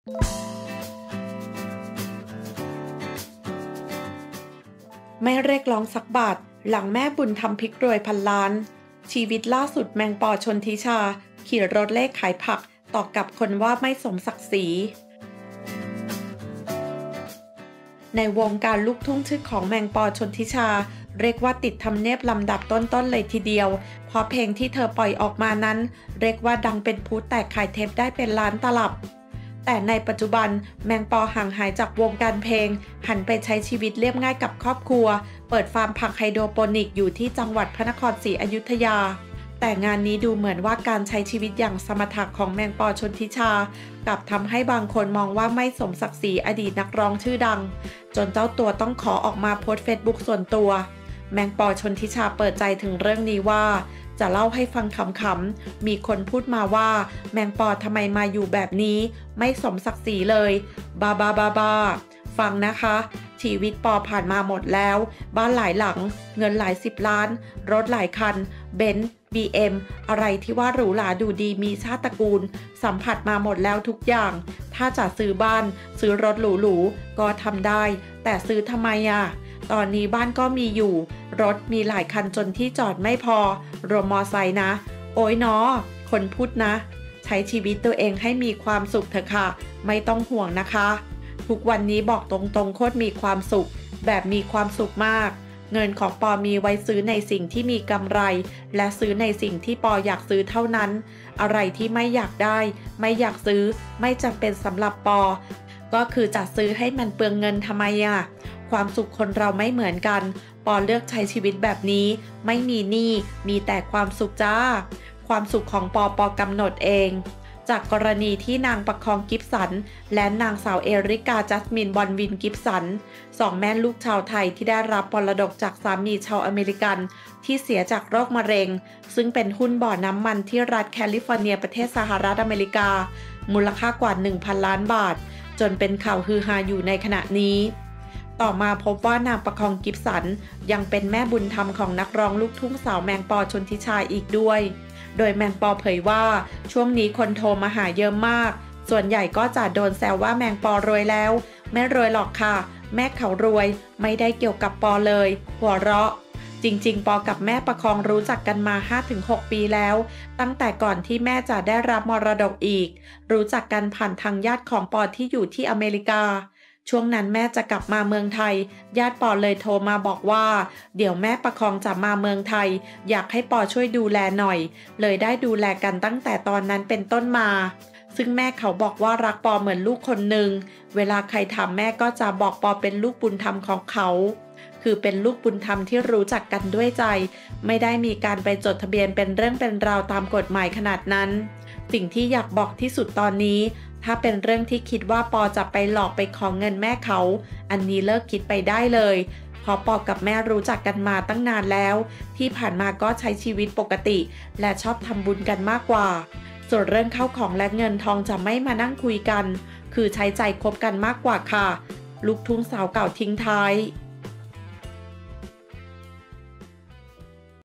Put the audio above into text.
ไม่เรียกร้องสักบาทหลังแม่บุญทำพลิกรวยพันล้านชีวิตล่าสุดแมงปอชนทิชาขี่รถเลขขายผักตอบกับคนว่าไม่สมศักดิ์ศรีในวงการลูกทุ่งชื่อของแมงปอชนทิชาเรียกว่าติดทำเนียบลำดับต้นๆเลยทีเดียวเพราะเพลงที่เธอปล่อยออกมานั้นเรียกว่าดังเป็นพลุแตกขายเทปได้เป็นล้านตลับแต่ในปัจจุบันแมงปอห่างหายจากวงการเพลงหันไปใช้ชีวิตเรียบง่ายกับครอบครัวเปิดฟาร์มผักไฮโดรโปนิกอยู่ที่จังหวัดพระนครศรีอยุธยาแต่งานนี้ดูเหมือนว่าการใช้ชีวิตอย่างสมถะของแมงปอชนทิชากลับทำให้บางคนมองว่าไม่สมศักดิ์ศรีอดีตนักร้องชื่อดังจนเจ้าตัวต้องขอออกมาโพสต์เฟซบุ๊กส่วนตัวแมงปอชนทิชาเปิดใจถึงเรื่องนี้ว่าจะเล่าให้ฟังขำๆมีคนพูดมาว่าแมงปอทำไมมาอยู่แบบนี้ไม่สมศักดิ์ศรีเลยบาฟังนะคะชีวิตปอผ่านมาหมดแล้วบ้านหลายหลังเงินหลาย10 ล้านรถหลายคันเบนซ์ BM อะไรที่ว่าหรูหราดูดีมีชาติตระกูลสัมผัสมาหมดแล้วทุกอย่างถ้าจะซื้อบ้านซื้อรถหรูๆก็ทำได้แต่ซื้อทำไมอ่ะตอนนี้บ้านก็มีอยู่รถมีหลายคันจนที่จอดไม่พอรวมมอไซค์นะโอ้ยเนาะคนพูดนะใช้ชีวิตตัวเองให้มีความสุขเถอะค่ะไม่ต้องห่วงนะคะทุกวันนี้บอกตรงๆโคตรมีความสุขแบบมีความสุขมากเงินของปอมีไว้ซื้อในสิ่งที่มีกำไรและซื้อในสิ่งที่ปออยากซื้อเท่านั้นอะไรที่ไม่อยากได้ไม่อยากซื้อไม่จำเป็นสำหรับปอก็คือจะซื้อให้มันเปลืองเงินทำไมอ่ะความสุขคนเราไม่เหมือนกันปอเลือกใช้ชีวิตแบบนี้ไม่มีหนี้มีแต่ความสุขจ้าความสุขของปอกำหนดเองจากกรณีที่นางประคองกิฟสันและนางสาวเอริกาจัสมินบอนวินกิฟสันสองแม่ลูกชาวไทยที่ได้รับมรดกจากสามีชาวอเมริกันที่เสียจากโรคมะเร็งซึ่งเป็นหุ้นบ่อน้ำมันที่รัฐแคลิฟอร์เนียประเทศสหรัฐอเมริกามูลค่ากว่า 1,000 ล้านบาทจนเป็นข่าวฮือฮาอยู่ในขณะนี้ต่อมาพบว่านางประคองกิฟสันยังเป็นแม่บุญธรรมของนักร้องลูกทุ่งสาวแมงปอชนทิชาอีกด้วยโดยแมงปอเผยว่าช่วงนี้คนโทรมาหาเยอะมากส่วนใหญ่ก็จะโดนแซวว่าแมงปอรวยแล้วไม่รวยหรอกค่ะแม่เขารวยไม่ได้เกี่ยวกับปอเลยหัวเราะจริงๆปอกับแม่ประคองรู้จักกันมา 5-6 ปีแล้วตั้งแต่ก่อนที่แม่จะได้รับมรดกอีกรู้จักกันผ่านทางญาติของปอที่อยู่ที่อเมริกาช่วงนั้นแม่จะกลับมาเมืองไทยญาติปอเลยโทรมาบอกว่าเดี๋ยวแม่ประคองจะมาเมืองไทยอยากให้ปอช่วยดูแลหน่อยเลยได้ดูแลกันตั้งแต่ตอนนั้นเป็นต้นมาซึ่งแม่เขาบอกว่ารักปอเหมือนลูกคนหนึ่งเวลาใครถามแม่ก็จะบอกปอเป็นลูกบุญธรรมของเขาคือเป็นลูกบุญธรรมที่รู้จักกันด้วยใจไม่ได้มีการไปจดทะเบียนเป็นเรื่องเป็นราวตามกฎหมายขนาดนั้นสิ่งที่อยากบอกที่สุดตอนนี้ถ้าเป็นเรื่องที่คิดว่าปอจะไปหลอกไปขอเงินแม่เขาอันนี้เลิกคิดไปได้เลยเพราะปอกับแม่รู้จักกันมาตั้งนานแล้วที่ผ่านมาก็ใช้ชีวิตปกติและชอบทำบุญกันมากกว่าส่วนเรื่องเข้าของและเงินทองจะไม่มานั่งคุยกันคือใช้ใจคบกันมากกว่าค่ะลูกทุ่งสาวเก่าทิ้งท้าย